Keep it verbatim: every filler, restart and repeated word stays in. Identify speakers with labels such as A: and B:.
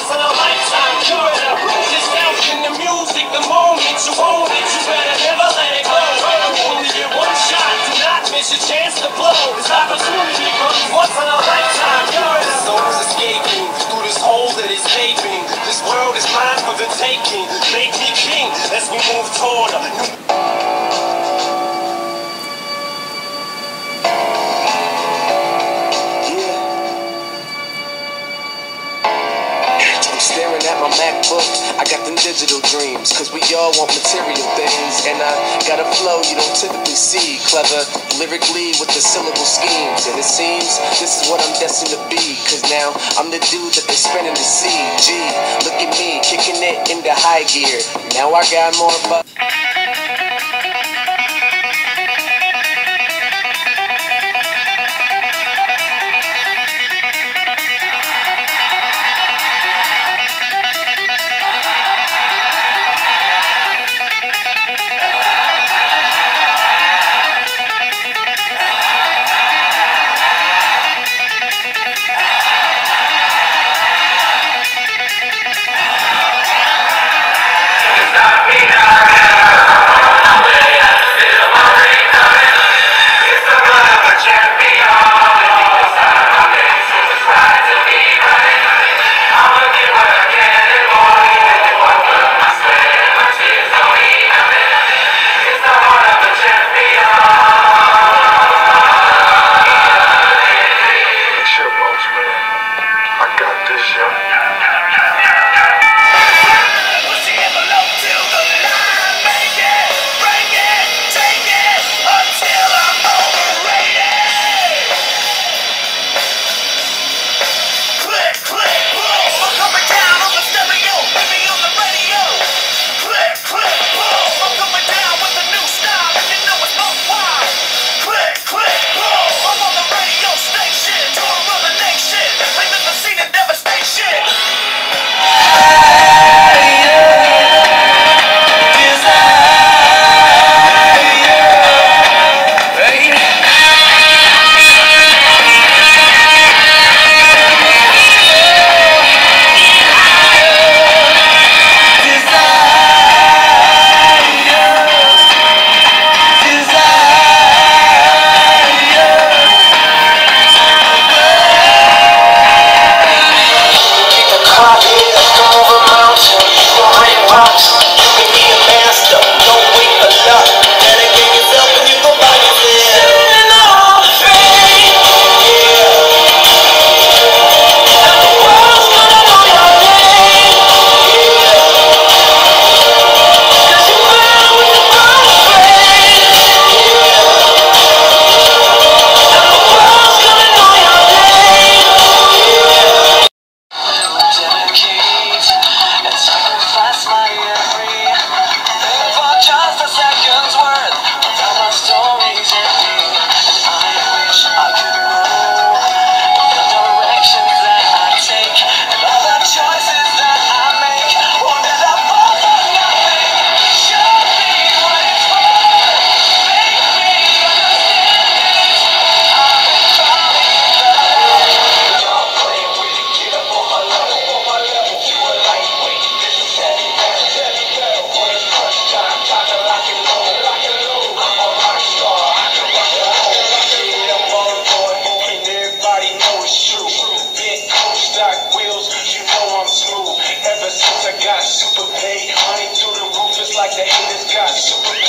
A: once in a lifetime. You're in a lose yourself in the music. The moment you own it, you better never let it go. You only get one shot, do not miss your chance to blow. This opportunity comes once in a lifetime. You're in a soul's escaping through this hole that is gaping. This world is mine for the taking. Make me king as we move toward a new.
B: Staring at my MacBook, I got them digital dreams, cause we all want material things. And I got a flow you don't typically see, clever lyrically with the syllable schemes. And it seems this is what I'm destined to be, cause now I'm the dude that they spinning to see. Gee, look at me, kicking it into high gear. Now I got more bu-
A: Ever since I got super paid, money through the roof, it's like the haters got super paid.